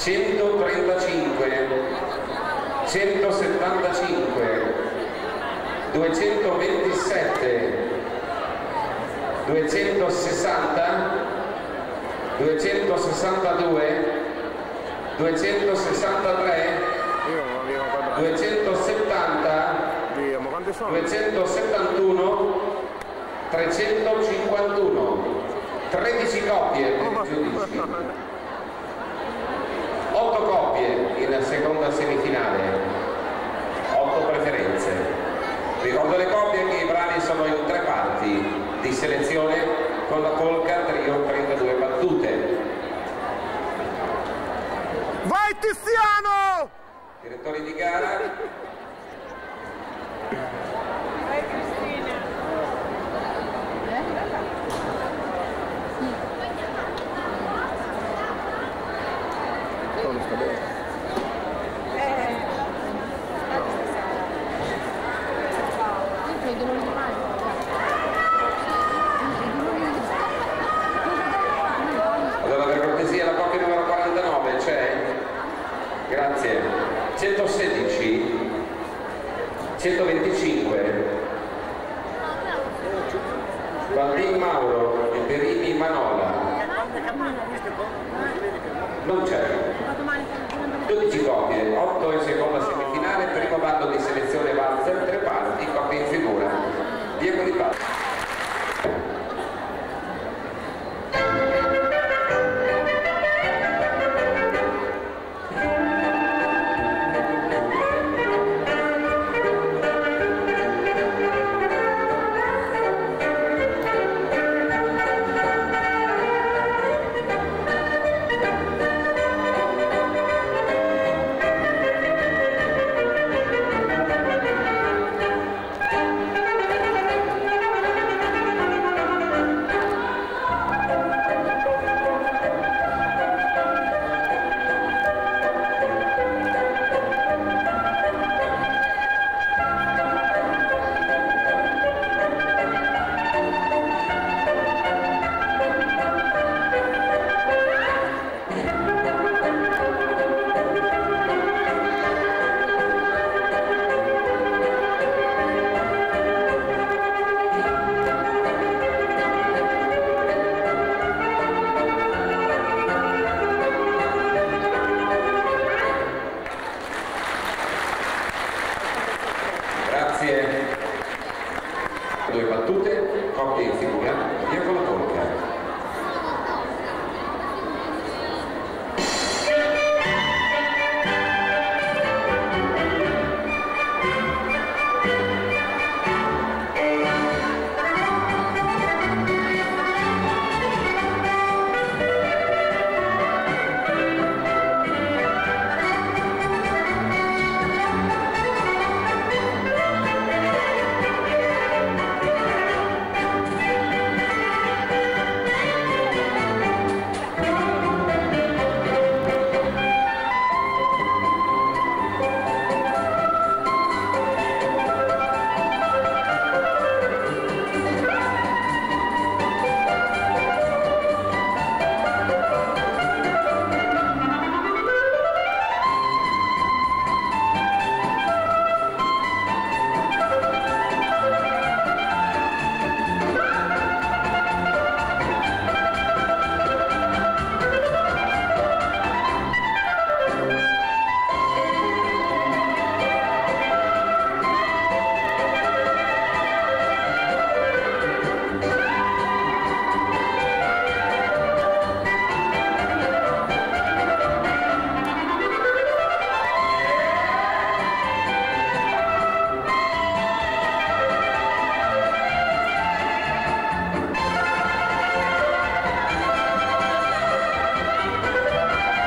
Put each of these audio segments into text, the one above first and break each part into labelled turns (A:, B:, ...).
A: 135, 175, 227, 260, 262, 263, 270, 271, 351, 13 coppie per i giudici, 8 coppie in seconda semifinale, 8 preferenze. Ricordo le coppie che i brani sono in 3 parti di selezione con la polka trio 32 battute.
B: Vai Tiziano!
C: Direttori di gara. Allora per cortesia la coppia numero 49 c'è? Grazie. 116, 125, Baldin Mauro e Perini Manola. Non c'è. 12 coppie, 8 in seconda semifinale, primo bando di selezione valzer, 3 parti, coppie in figura. Diego Di Paolo. Grazie. 2 battute, coppie in figura, via con la polka.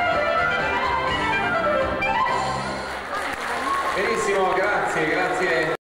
C: Benissimo, grazie, grazie.